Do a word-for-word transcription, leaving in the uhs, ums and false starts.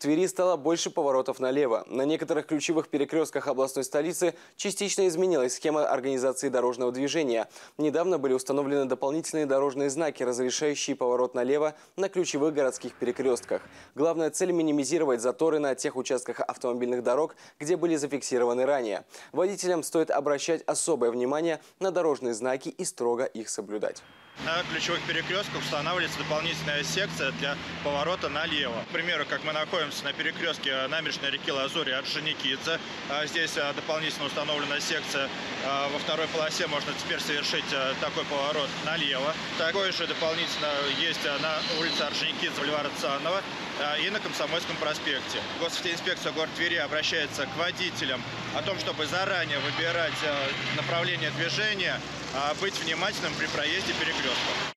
Твери стало больше поворотов налево. На некоторых ключевых перекрестках областной столицы частично изменилась схема организации дорожного движения. Недавно были установлены дополнительные дорожные знаки, разрешающие поворот налево на ключевых городских перекрестках. Главная цель – минимизировать заторы на тех участках автомобильных дорог, где были зафиксированы ранее. Водителям стоит обращать особое внимание на дорожные знаки и строго их соблюдать. На ключевых перекрестках устанавливается дополнительная секция для поворота налево. К примеру, как мы находимся на перекрестке набережной реки Лазурь и Орджоникидзе. Здесь дополнительно установлена секция. Во второй полосе можно теперь совершить такой поворот налево. Такое же дополнительно есть на улице Орджоникидзе, бульвара Цанова и на Комсомольском проспекте. Госавтоинспекция города Твери обращается к водителям о том, чтобы заранее выбирать направление движения, быть внимательным при проезде перекрестков.